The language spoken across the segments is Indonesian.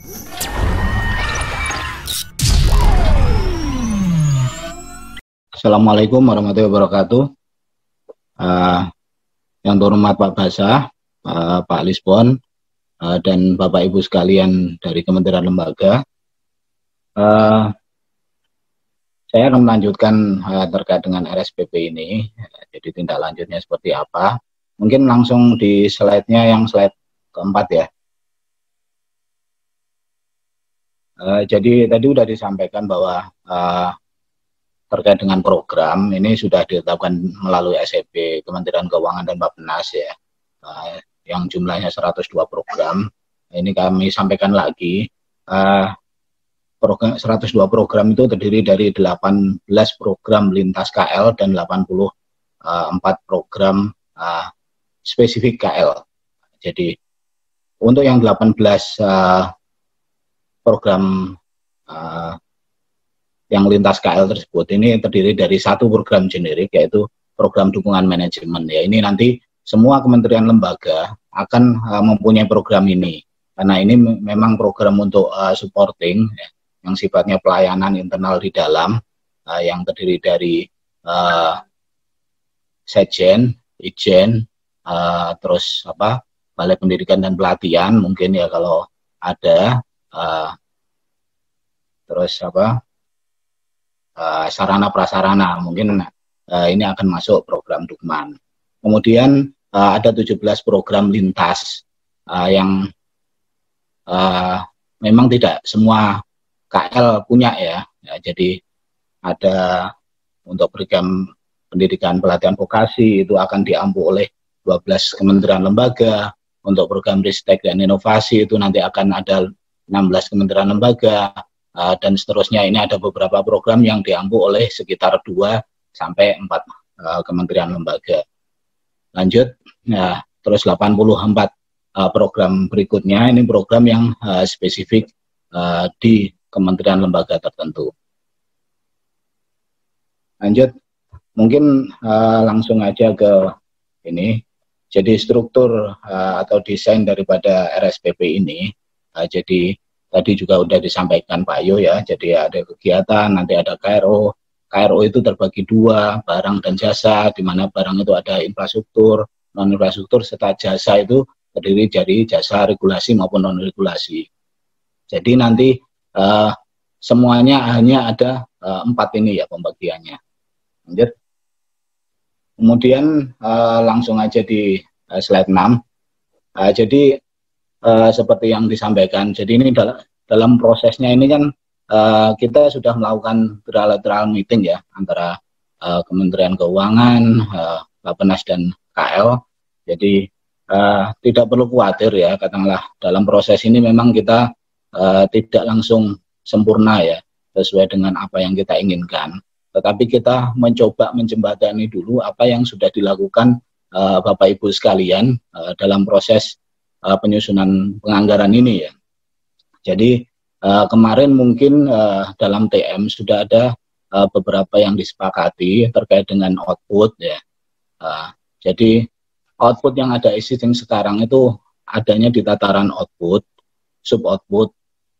Assalamualaikum warahmatullahi wabarakatuh. Yang terhormat Pak Basah, Pak Lisbon, dan Bapak Ibu sekalian dari Kementerian Lembaga. Saya akan melanjutkan terkait dengan RSPP ini. Jadi tindak lanjutnya seperti apa? Mungkin langsung di slide-nya yang slide keempat ya. Jadi tadi sudah disampaikan bahwa terkait dengan program ini sudah ditetapkan melalui SEP Kementerian Keuangan dan Bappenas ya, yang jumlahnya 102 program. Ini kami sampaikan lagi, program 102 program itu terdiri dari 18 program lintas KL dan 84 program spesifik KL. Jadi untuk yang 18 program yang lintas KL tersebut ini terdiri dari satu program generik, yaitu program dukungan manajemen. Ya, ini nanti semua kementerian lembaga akan mempunyai program ini, karena ini memang program untuk supporting ya, yang sifatnya pelayanan internal di dalam, yang terdiri dari Sekjen, Ijen, terus Balai Pendidikan dan Pelatihan mungkin ya kalau ada, terus sarana prasarana mungkin ini akan masuk program Dukman. Kemudian ada 17 program lintas yang memang tidak semua KL punya ya. Jadi ada untuk program pendidikan pelatihan vokasi itu akan diampu oleh 12 kementerian lembaga. Untuk program Ristek dan inovasi itu nanti akan ada 16 kementerian lembaga. Dan seterusnya. Ini ada beberapa program yang diampu oleh sekitar 2 sampai 4 kementerian lembaga. Lanjut, nah, terus 84 program berikutnya ini program yang spesifik di kementerian lembaga tertentu. Lanjut, mungkin langsung aja ke ini. Jadi struktur atau desain daripada RSPP ini, jadi tadi juga sudah disampaikan Pak Yo ya, jadi ada kegiatan, nanti ada KRO. KRO itu terbagi 2, barang dan jasa, di mana barang itu ada infrastruktur, non-infrastruktur, serta jasa itu terdiri dari jasa regulasi maupun non-regulasi. Jadi nanti semuanya hanya ada 4 ini ya pembagiannya. Lanjut. Kemudian langsung aja di slide 6. Jadi seperti yang disampaikan, jadi ini dalam prosesnya ini kan kita sudah melakukan bilateral meeting ya antara Kementerian Keuangan, Bappenas dan KL. Jadi tidak perlu khawatir ya, katakanlah dalam proses ini memang kita tidak langsung sempurna ya sesuai dengan apa yang kita inginkan. Tetapi kita mencoba menjembatani dulu apa yang sudah dilakukan Bapak Ibu sekalian dalam proses penyusunan penganggaran ini ya. Jadi kemarin mungkin dalam TM sudah ada beberapa yang disepakati terkait dengan output ya. Jadi output yang ada existing sekarang itu adanya di tataran output, sub output.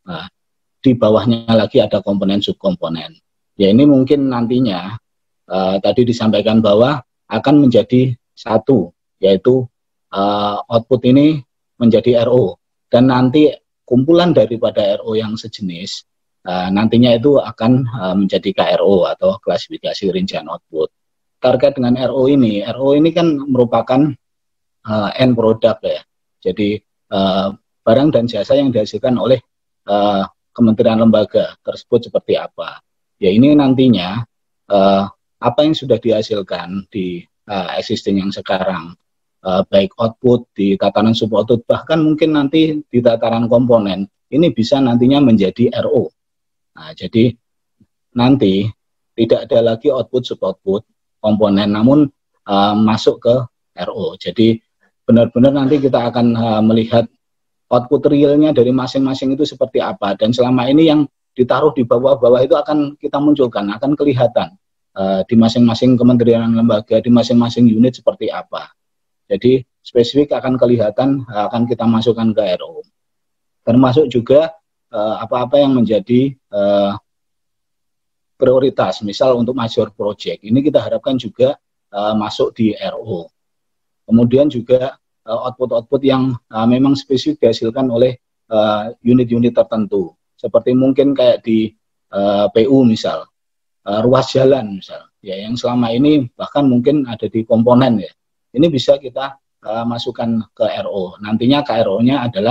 Di bawahnya lagi ada komponen subkomponen. Ya ini mungkin nantinya tadi disampaikan bahwa akan menjadi satu, yaitu output ini menjadi RO, dan nanti kumpulan daripada RO yang sejenis nantinya itu akan menjadi KRO atau klasifikasi rincian output. Terkait dengan RO ini kan merupakan end product ya. Jadi barang dan jasa yang dihasilkan oleh kementerian lembaga tersebut seperti apa. Ya ini nantinya apa yang sudah dihasilkan di existing yang sekarang, baik output di tataran sub output, bahkan mungkin nanti di tataran komponen ini bisa nantinya menjadi RO. Nah, jadi nanti tidak ada lagi output sub output komponen, namun masuk ke RO. Jadi benar-benar nanti kita akan melihat output realnya dari masing-masing itu seperti apa, dan selama ini yang ditaruh di bawah-bawah itu akan kita munculkan, akan kelihatan di masing-masing kementerian lembaga, di masing-masing unit seperti apa. Jadi spesifik akan kelihatan, akan kita masukkan ke RO. Termasuk juga apa-apa yang menjadi prioritas, misal untuk major project, ini kita harapkan juga masuk di RO. Kemudian juga output-output yang memang spesifik dihasilkan oleh unit-unit tertentu, seperti mungkin kayak di PU misal, ruas jalan misal, ya yang selama ini bahkan mungkin ada di komponen ya, ini bisa kita masukkan ke RO. Nantinya KRO-nya adalah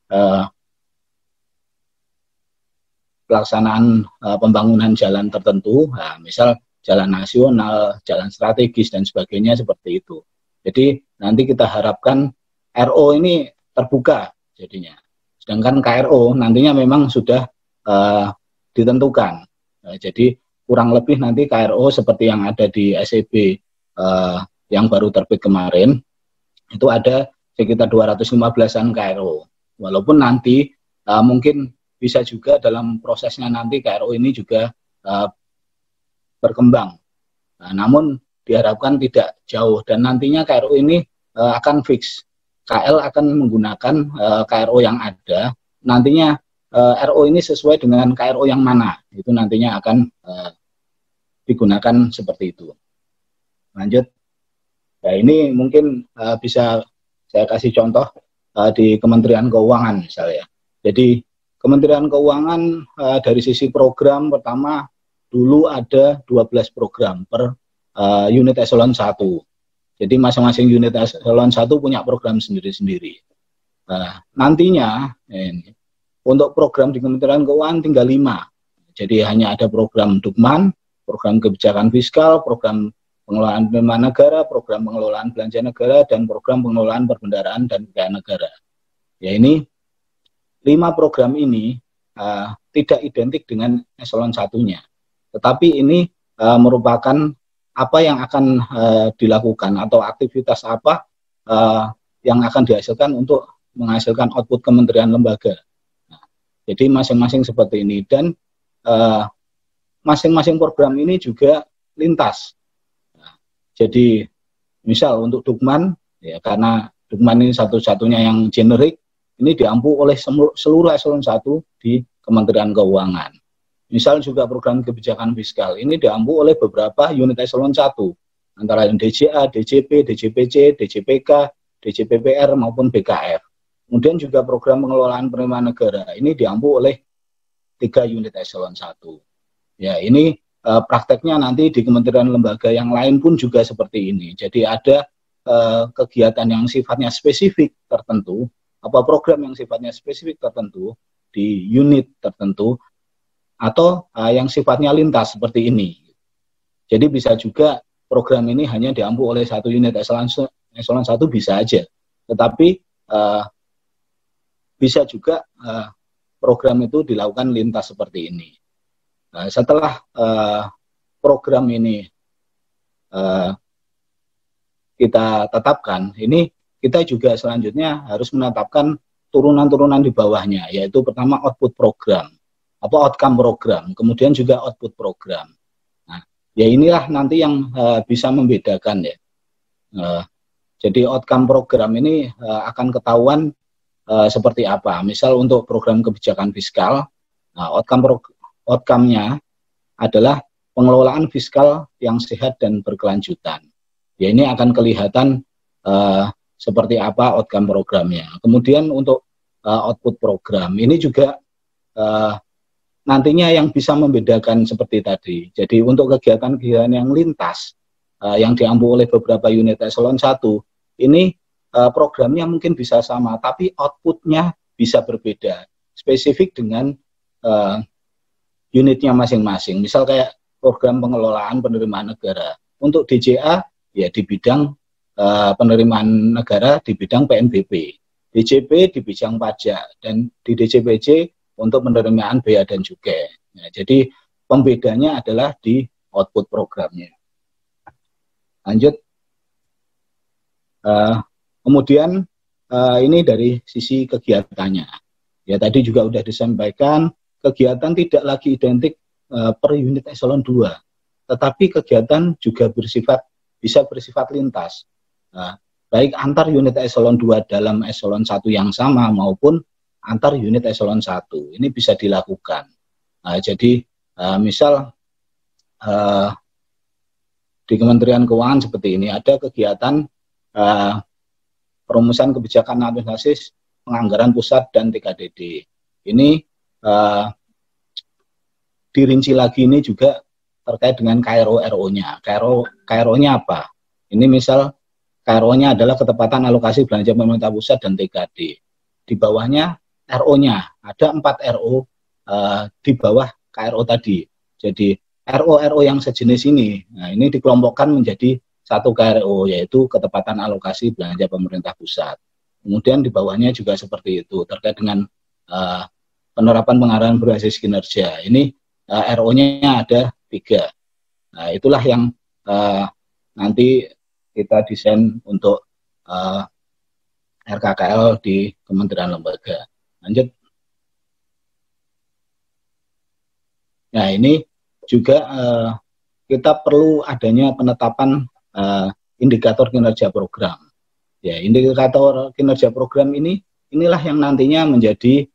pelaksanaan pembangunan jalan tertentu, nah, misal jalan nasional, jalan strategis dan sebagainya seperti itu. Jadi nanti kita harapkan RO ini terbuka jadinya. Sedangkan KRO nantinya memang sudah ditentukan. Jadi kurang lebih nanti KRO seperti yang ada di SEB yang baru terbit kemarin, itu ada sekitar 215-an KRO. Walaupun nanti mungkin bisa juga dalam prosesnya nanti KRO ini juga berkembang. Nah, namun diharapkan tidak jauh dan nantinya KRO ini akan fix. KL akan menggunakan KRO yang ada. Nantinya RO ini sesuai dengan KRO yang mana, itu nantinya akan digunakan seperti itu. Lanjut. Nah, ini mungkin bisa saya kasih contoh di Kementerian Keuangan misalnya. Jadi Kementerian Keuangan dari sisi program pertama dulu ada 12 program per unit eselon 1. Jadi masing-masing unit eselon 1 punya program sendiri-sendiri. Nantinya untuk program di Kementerian Keuangan tinggal 5. Jadi hanya ada program Dukman, program kebijakan fiskal, program pengelolaan penerimaan negara, program pengelolaan belanja negara, dan program pengelolaan perbendaharaan dan kekayaan negara. Ya, ini 5 program ini tidak identik dengan eselon 1-nya. Tetapi ini merupakan apa yang akan dilakukan atau aktivitas apa yang akan dihasilkan untuk menghasilkan output kementerian lembaga. Nah, jadi masing-masing seperti ini dan masing-masing program ini juga lintas. Nah, jadi misal untuk Dukman, ya karena Dukman ini satu-satunya yang generik, ini diampu oleh seluruh eselon 1 di Kementerian Keuangan. Misal juga program kebijakan fiskal, ini diampu oleh beberapa unit eselon 1, antara lain DJA, DJP, DJPC, DJPK, DJPPR maupun BKF. Kemudian juga program pengelolaan penerimaan negara, ini diampu oleh 3 unit eselon 1. Ya, ini prakteknya nanti di kementerian lembaga yang lain pun juga seperti ini. Jadi ada kegiatan yang sifatnya spesifik tertentu, apa program yang sifatnya spesifik tertentu di unit tertentu, atau yang sifatnya lintas seperti ini. Jadi bisa juga program ini hanya diampu oleh 1 unit eselon 1 bisa aja. Tetapi bisa juga program itu dilakukan lintas seperti ini. Setelah program ini kita tetapkan, ini kita juga selanjutnya harus menetapkan turunan-turunan di bawahnya, yaitu pertama output program, outcome program, kemudian juga output program. Nah, ya inilah nanti yang bisa membedakan ya. Jadi outcome program ini akan ketahuan seperti apa. Misal untuk program kebijakan fiskal, outcome-nya adalah pengelolaan fiskal yang sehat dan berkelanjutan. Ya ini akan kelihatan seperti apa outcome programnya. Kemudian untuk output program ini juga nantinya yang bisa membedakan seperti tadi. Jadi untuk kegiatan-kegiatan yang lintas yang diampu oleh beberapa unit eselon 1, ini programnya mungkin bisa sama, tapi outputnya bisa berbeda, spesifik dengan unitnya masing-masing. Misal kayak program pengelolaan penerimaan negara. Untuk DJA, ya di bidang penerimaan negara di bidang PNBP. DJP di bidang pajak, dan di DJPC untuk penerimaan bea dan cukai. Nah, jadi pembedanya adalah di output programnya. Lanjut. Kemudian ini dari sisi kegiatannya. Ya tadi juga sudah disampaikan, kegiatan tidak lagi identik per unit eselon 2, tetapi kegiatan juga bisa bersifat lintas. Baik antar unit eselon 2 dalam eselon 1 yang sama maupun antar unit eselon 1. Ini bisa dilakukan. Jadi misal di Kementerian Keuangan seperti ini ada kegiatan perumusan kebijakan administrasi penganggaran pusat dan TKDD. Ini dirinci lagi ini juga terkait dengan KRO-RO-nya. KRO-nya apa? Ini misal KRO-nya adalah ketepatan alokasi belanja pemerintah pusat dan TKD. Di bawahnya RO-nya, ada 4 RO di bawah KRO tadi. Jadi RO yang sejenis ini, nah ini dikelompokkan menjadi satu KRO, yaitu ketepatan alokasi belanja pemerintah pusat. Kemudian di bawahnya juga seperti itu, terkait dengan penerapan pengarahan berbasis kinerja. Ini RO-nya ada 3. Nah, itulah yang nanti kita desain untuk RKKL di Kementerian Lembaga. Lanjut. Nah, ini juga kita perlu adanya penetapan indikator kinerja program. Ya, indikator kinerja program inilah yang nantinya menjadi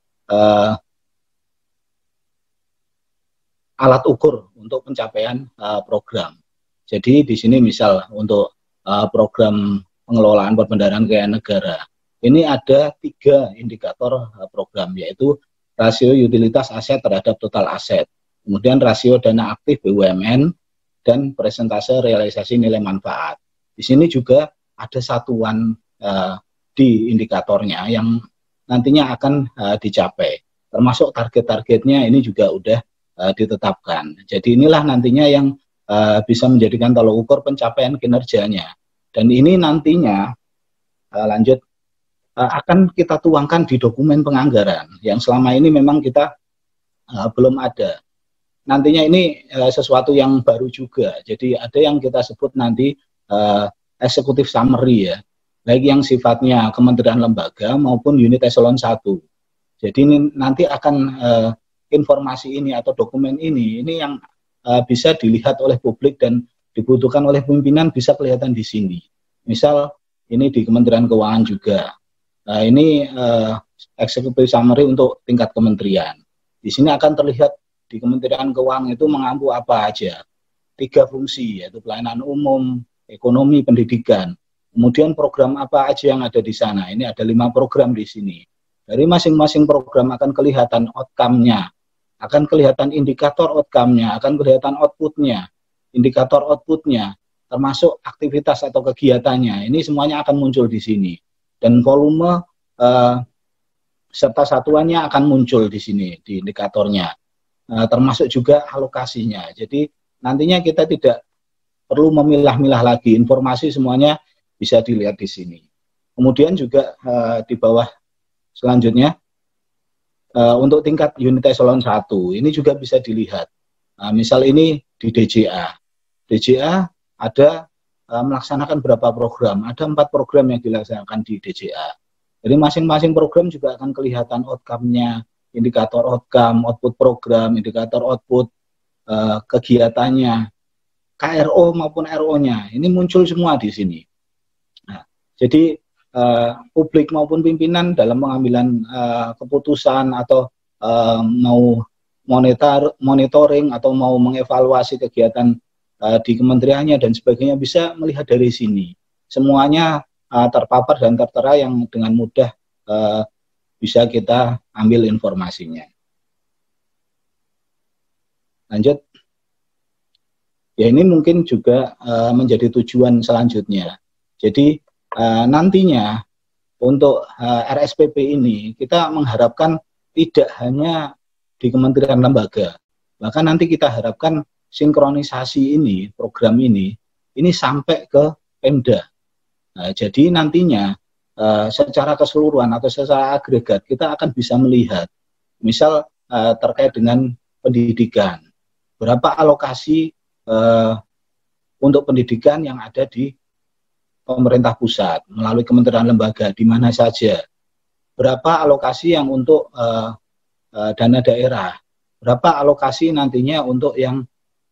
alat ukur untuk pencapaian program. Jadi di sini misal untuk program pengelolaan perbendaharaan kekayaan negara, ini ada 3 indikator program, yaitu rasio utilitas aset terhadap total aset, kemudian rasio dana aktif BUMN, dan persentase realisasi nilai manfaat. Di sini juga ada satuan di indikatornya yang nantinya akan dicapai, termasuk target-targetnya ini juga udah ditetapkan. Jadi inilah nantinya yang bisa menjadikan tolak ukur pencapaian kinerjanya. Dan ini nantinya lanjut akan kita tuangkan di dokumen penganggaran yang selama ini memang kita belum ada. Nantinya ini sesuatu yang baru juga. Jadi ada yang kita sebut nanti executive summary ya, baik yang sifatnya kementerian lembaga maupun unit eselon 1. Jadi ini nanti akan informasi ini atau dokumen ini yang bisa dilihat oleh publik dan dibutuhkan oleh pimpinan bisa kelihatan di sini. Misal ini di Kementerian Keuangan juga. Ini executive summary untuk tingkat kementerian. Di sini akan terlihat di Kementerian Keuangan itu mengampu apa aja. 3 fungsi, yaitu pelayanan umum, ekonomi, pendidikan. Kemudian program apa aja yang ada di sana. Ini ada 5 program di sini. Dari masing-masing program akan kelihatan outcome-nya, akan kelihatan indikator outcome-nya, akan kelihatan output-nya, indikator output-nya, termasuk aktivitas atau kegiatannya. Ini semuanya akan muncul di sini. Dan volume serta satuannya akan muncul di sini, di indikatornya. Termasuk juga alokasinya. Jadi nantinya kita tidak perlu memilah-milah lagi. Informasi semuanya bisa dilihat di sini. Kemudian juga di bawah selanjutnya, untuk tingkat unit eselon 1, ini juga bisa dilihat. Misal ini di DJA. DJA ada melaksanakan berapa program. Ada 4 program yang dilaksanakan di DJA. Jadi masing-masing program juga akan kelihatan outcome-nya, indikator outcome, output program, indikator output, kegiatannya, KRO maupun RO-nya. Ini muncul semua di sini. Nah, jadi publik maupun pimpinan dalam pengambilan keputusan atau mau monitoring atau mau mengevaluasi kegiatan di kementeriannya dan sebagainya bisa melihat dari sini. Semuanya terpapar dan tertera yang dengan mudah bisa kita ambil informasinya. Lanjut. Ya, ini mungkin juga menjadi tujuan selanjutnya. Jadi nantinya untuk RSPP ini kita mengharapkan tidak hanya di kementerian lembaga, bahkan nanti kita harapkan sinkronisasi ini, program ini sampai ke Pemda. Nah, jadi nantinya secara keseluruhan atau secara agregat kita akan bisa melihat, misal terkait dengan pendidikan, berapa alokasi untuk pendidikan yang ada di pemerintah pusat melalui kementerian lembaga di mana saja, berapa alokasi yang untuk dana daerah, berapa alokasi nantinya untuk yang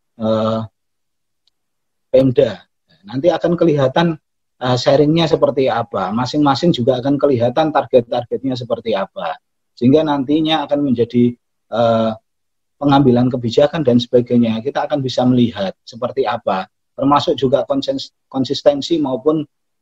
Pemda. Nanti akan kelihatan sharingnya seperti apa, masing-masing juga akan kelihatan target-targetnya seperti apa. sehingga nantinya akan menjadi pengambilan kebijakan dan sebagainya. Kita akan bisa melihat seperti apa, termasuk juga konsistensi maupun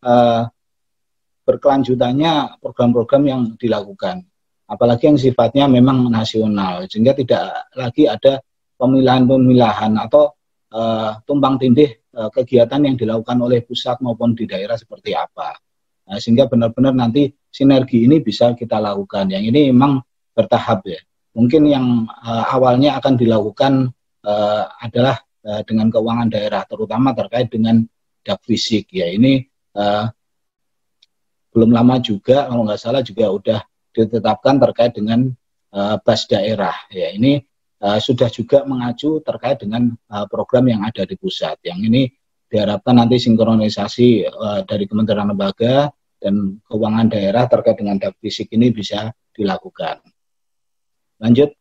berkelanjutannya program-program yang dilakukan. Apalagi yang sifatnya memang nasional, sehingga tidak lagi ada pemilahan-pemilahan atau tumpang tindih kegiatan yang dilakukan oleh pusat maupun di daerah seperti apa. Sehingga benar-benar nanti sinergi ini bisa kita lakukan. Yang ini memang bertahap ya. Mungkin yang awalnya akan dilakukan adalah dengan keuangan daerah, terutama terkait dengan dak fisik ya. Ini belum lama juga, kalau nggak salah juga udah ditetapkan terkait dengan bas daerah ya. Ini sudah juga mengacu terkait dengan program yang ada di pusat. Yang ini diharapkan nanti sinkronisasi dari Kementerian Lembaga dan keuangan daerah terkait dengan dak fisik ini bisa dilakukan. Lanjut.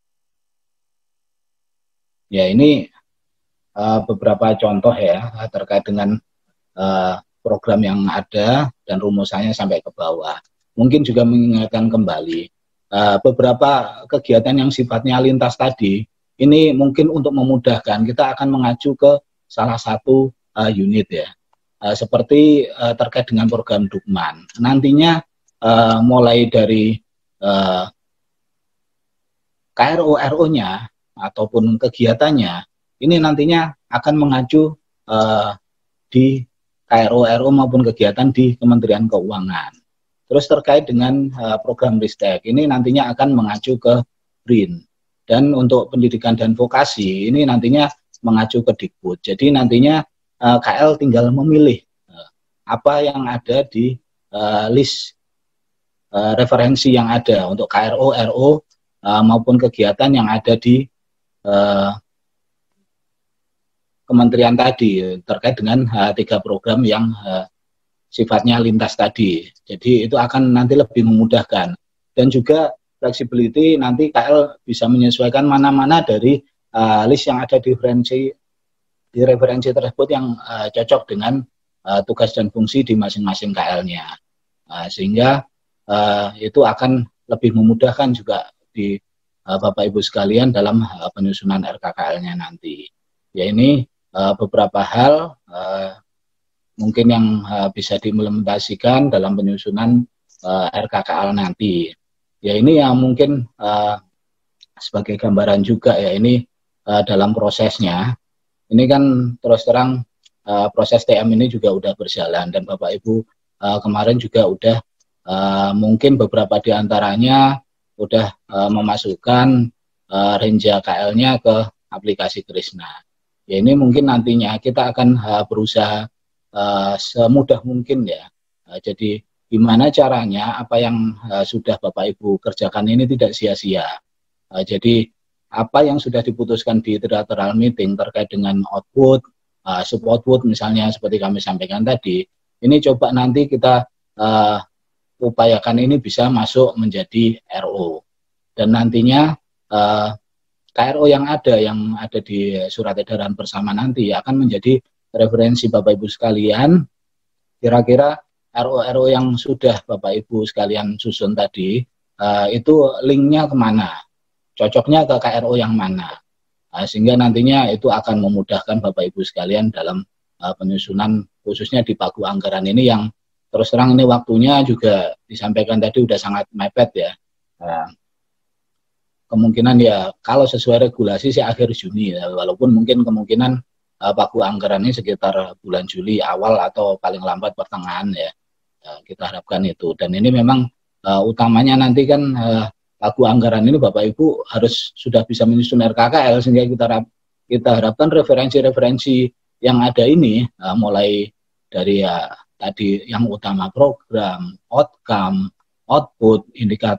Ya, ini beberapa contoh ya terkait dengan program yang ada dan rumusannya sampai ke bawah. Mungkin juga mengingatkan kembali beberapa kegiatan yang sifatnya lintas tadi, ini mungkin untuk memudahkan kita akan mengacu ke salah satu unit ya, seperti terkait dengan program Dukman. Nantinya mulai dari KRO-RO-nya ataupun kegiatannya, ini nantinya akan mengacu di KRO-RO maupun kegiatan di Kementerian Keuangan. Terus terkait dengan program Ristek, ini nantinya akan mengacu ke BRIN. Dan untuk pendidikan dan vokasi, ini nantinya mengacu ke Dikbud. Jadi nantinya KL tinggal memilih apa yang ada di list referensi yang ada untuk KRO, RO, maupun kegiatan yang ada di kementerian tadi terkait dengan tiga program yang sifatnya lintas tadi. Jadi itu akan nanti lebih memudahkan. Dan juga flexibility nanti KL bisa menyesuaikan mana-mana dari list yang ada di referensi tersebut yang cocok dengan tugas dan fungsi di masing-masing KL-nya. Sehingga itu akan lebih memudahkan juga di Bapak Ibu sekalian dalam penyusunan RKKL-nya nanti. Ya, ini beberapa hal mungkin yang bisa diimplementasikan dalam penyusunan RKKL nanti. Ya, ini yang mungkin sebagai gambaran juga ya, ini dalam prosesnya. Ini kan terus terang proses TM ini juga udah berjalan dan Bapak Ibu kemarin juga udah mungkin beberapa di antaranya udah memasukkan Renja KL-nya ke aplikasi Krisna. Ya, ini mungkin nantinya kita akan berusaha semudah mungkin ya. Jadi gimana caranya apa yang sudah Bapak Ibu kerjakan ini tidak sia-sia. Jadi apa yang sudah diputuskan di trilateral meeting terkait dengan output, sub-output misalnya seperti kami sampaikan tadi, ini coba nanti kita upayakan ini bisa masuk menjadi RO. Dan nantinya KRO yang ada di surat edaran bersama nanti akan menjadi referensi Bapak Ibu sekalian. Kira-kira RO-RO yang sudah Bapak Ibu sekalian susun tadi itu linknya kemana, cocoknya ke KRO yang mana, sehingga nantinya itu akan memudahkan Bapak Ibu sekalian dalam penyusunan khususnya di pagu anggaran ini yang terus terang ini waktunya juga disampaikan tadi udah sangat mepet ya. Kemungkinan ya kalau sesuai regulasi sih akhir Juni ya, walaupun mungkin kemungkinan pagu anggaran ini sekitar bulan Juli awal atau paling lambat pertengahan ya, kita harapkan itu. Dan ini memang utamanya nanti kan pagu anggaran ini Bapak Ibu harus sudah bisa menyusun RKKL sehingga kita harapkan referensi-referensi yang ada ini mulai dari ya tadi yang utama program, outcome, output,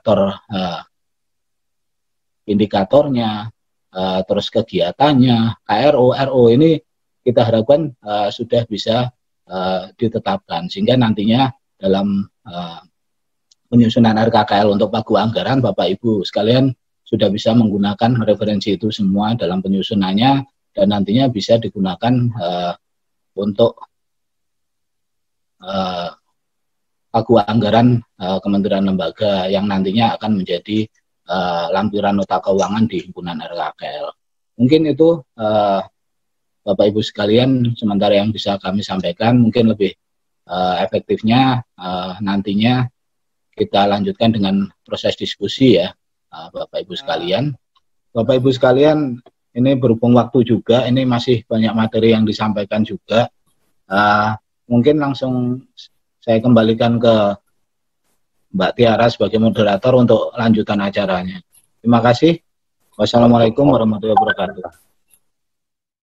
indikatornya, terus kegiatannya, KRO, RO ini kita harapkan sudah bisa ditetapkan sehingga nantinya dalam penyusunan RKKL untuk pagu anggaran Bapak Ibu sekalian sudah bisa menggunakan referensi itu semua dalam penyusunannya dan nantinya bisa digunakan untuk pagu anggaran kementerian lembaga yang nantinya akan menjadi lampiran nota keuangan di himpunan RKKL. Mungkin itu Bapak Ibu sekalian sementara yang bisa kami sampaikan. Mungkin lebih efektifnya nantinya kita lanjutkan dengan proses diskusi ya Bapak Ibu sekalian. Bapak Ibu sekalian, ini berhubung waktu juga, ini masih banyak materi yang disampaikan juga. Mungkin langsung saya kembalikan ke Mbak Tiara sebagai moderator untuk lanjutan acaranya. Terima kasih. Wassalamualaikum warahmatullahi wabarakatuh.